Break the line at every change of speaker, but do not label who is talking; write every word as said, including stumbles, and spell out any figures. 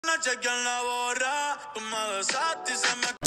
Noche que en la borra, tú me besaste y se me